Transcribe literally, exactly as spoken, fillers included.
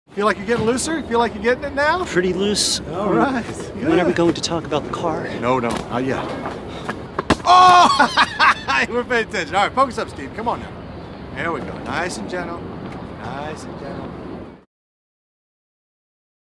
Feel like you're getting looser? Feel like you're getting it now? Pretty loose. All right. When are we going to talk about the car? No, no, not yet. Oh! We're paying attention. All right, focus up, Steve. Come on now. There we go. Nice and gentle. Nice and gentle.